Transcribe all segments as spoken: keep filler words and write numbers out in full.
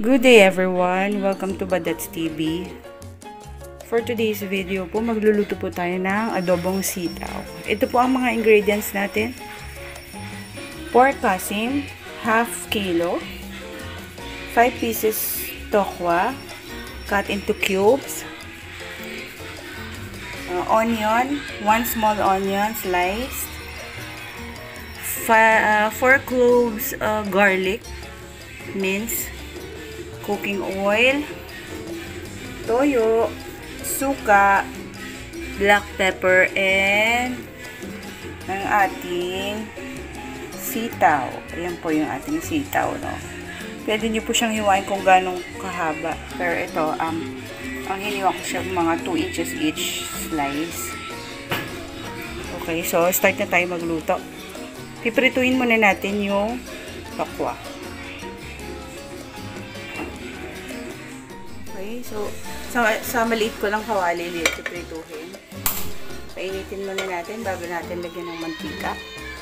Good day everyone! Welcome to Badets T V. For today's video po, magluluto po tayo ng adobong sitaw. Ito po ang mga ingredients natin. Pork kasim, half kilo. five pieces tokwa, cut into cubes. Uh, onion, one small onion sliced. four cloves uh, garlic, minced. Cooking oil, toyo, suka, black pepper, and ang ating sitaw. Ayan po yung ating sitaw, no? Pwede nyo po siyang hiwain kung ganong kahaba. Pero ito, um, ang hiniwa ko siya mga two inches each slice. Okay, so start na tayo magluto. Piprituin muna natin yung tokwa. Okay, so, sa, sa maliit ko lang kawali dito prituhin. Painitin muna natin bago natin lagyan ng mantika.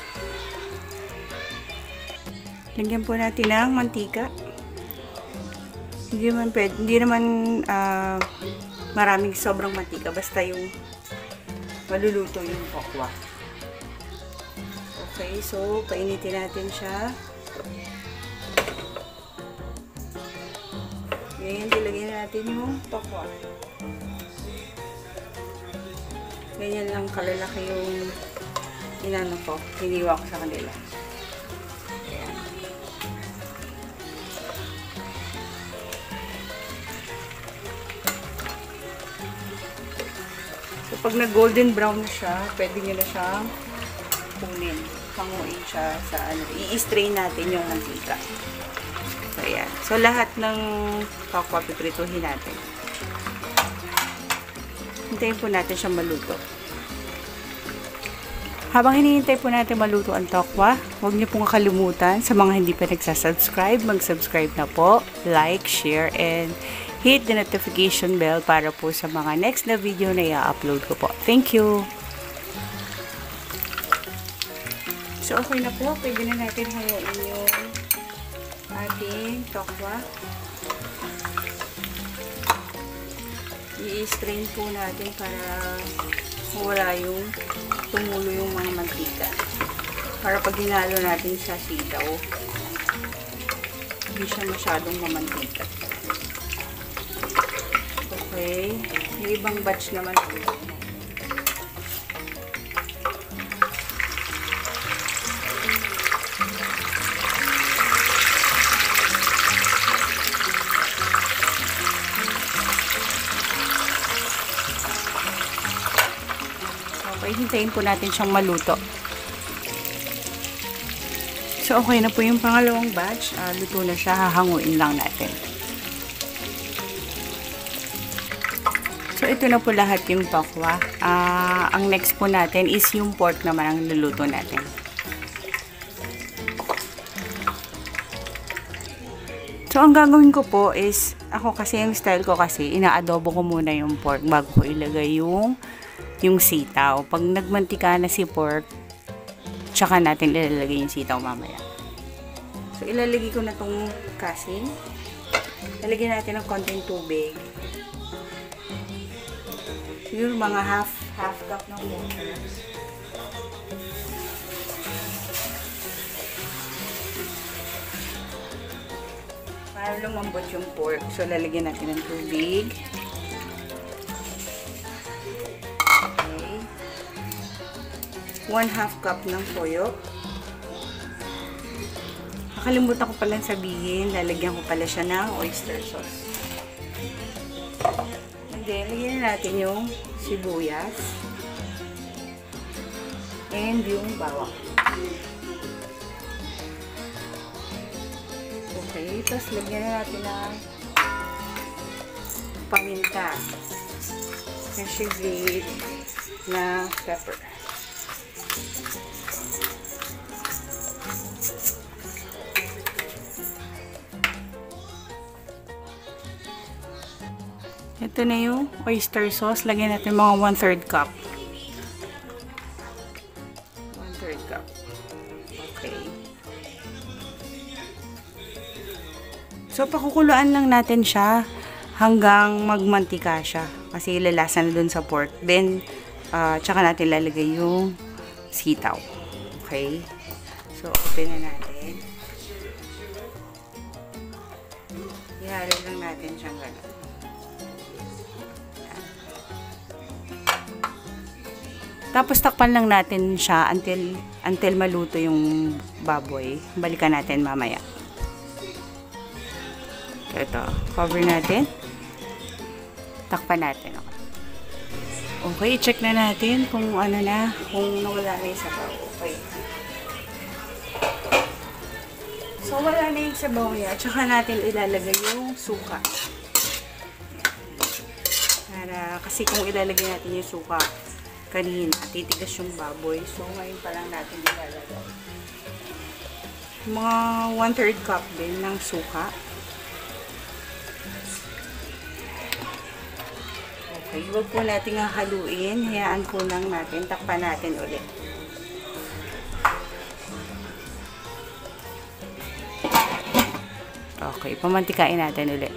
Lagyan po natin ng mantika. Hindi naman, pwede, hindi naman uh, maraming sobrang mantika. Basta yung maluluto yung tokwa. Okay, so, painitin natin siya. Ngayon, ilagay natin yung tokwa. Ganyan lang kalalaki yung inano ko. Hiniwa ko sa kanila. Ayan. So, pag nag-golden brown na siya, pwede nyo na siyang kunin. Panguin siya sa ano. I-strain natin yung mantika. So, ayan. So, lahat ng tokwa piprituhin natin. Hintayin po natin siyang maluto. Habang hinihintay po natin maluto ang tokwa, huwag niyo pong kakalimutan sa mga hindi pa nagsasubscribe, mag-subscribe na po, like, share, and hit the notification bell para po sa mga next na video na i-upload ko po. Thank you! So, okay na po. Pwede na natin haluin yung ating tokwa. I-strain po natin para wala yung tumulo yung mga mantika. Para pag hinalo natin sa sitaw, hindi siya masyadong mamantika. Okay. Yung ibang batch naman po. Okay, hintayin po natin siyang maluto. So, okay na po yung pangalawang batch. Uh, luto na siya. Hahanguin lang natin. So, ito na po lahat yung tokwa. Uh, ang next po natin is yung pork naman ang luluto natin. So, ang gagawin ko po is, ako kasi yung style ko kasi, ina-adobo ko muna yung pork bago ko ilagay yung yung sitaw. Pag nagmantika na si pork, tsaka natin ilalagay yung sitaw mamaya. So, ilalagay ko na tong kasim. Ilalagay natin ng konting tubig. Siguro mga half, half cup ng water. Para lumambot yung pork. So, lalagyan natin ng tubig. one half cup ng toyo. Nakalimutan ko palang sabihin, lalagyan ko pala siya ng oyster sauce. And then, lagyan natin yung sibuyas. And yung bawang. Okay, tapos lagyan na natin ng paminta. Fresh grate na pepper. Ito na yung oyster sauce. Lagyan natin mga one third cup. one third cup. Okay. So, pakukuloyin pakukuluan lang natin siya hanggang magmantika siya. Kasi lalasa na dun sa pork. Then, uh, tsaka natin lalagay yung sitaw. Okay? So, open na natin. Ihalo lang natin siyang gano'n. Tapos takpan lang natin siya until until maluto yung baboy. Balikan natin mamaya. Ito, cover natin. Takpan natin. Okay, check na natin kung ano na, kung nawala na yung sabaw. Okay. So, wala na yung sabaw niya. Tsaka natin ilalagay yung suka. Para, kasi kung ilalagay natin yung suka, kanina, titigas yung baboy. So, ngayon pa lang natin ilalagay. Mga one third cup din ng suka. Okay, huwag po natin haluin. Hayaan po lang natin. Takpan natin ulit. Okay, pamantikain natin ulit.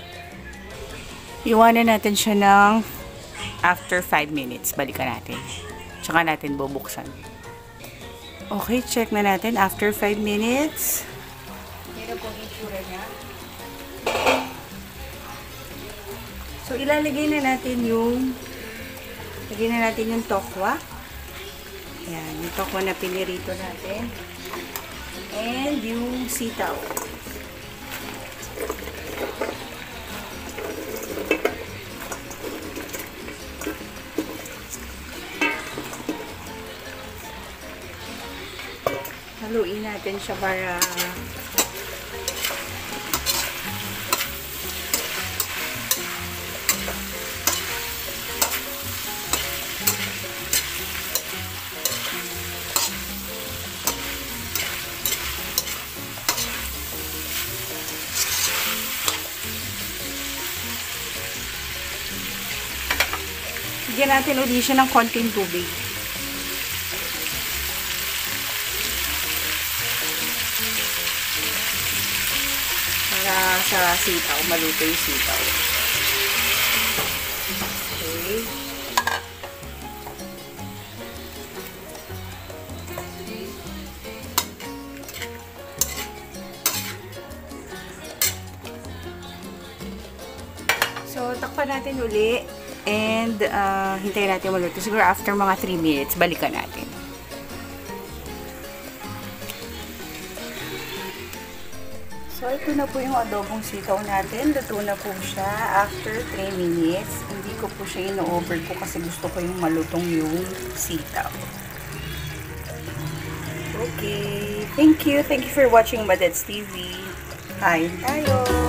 Iwanan natin siya ng after five minutes, balikan natin. Tsaka natin bubuksan. Okay, check na natin. After five minutes. Yan ang pong itsura niya. So, ilalagay na natin yung lagay na natin yung tokwa. Yan, yung tokwa na pinirito natin. And yung sitaw. Haluin natin siya para bigyan natin ulit siya ng konting tubig. Para sa sitaw, maluto yung sitaw. Okay. So, takpan natin uli. And, uh, hintayin natin maluto. Siguro after mga three minutes, balikan natin. So, ito na po yung adobong sitaw natin. Luto na po siya after three minutes. Hindi ko po siya ino-overcook kasi gusto ko yung malutong yung sitaw. Okay. Thank you. Thank you for watching Madets T V. Kain tayo!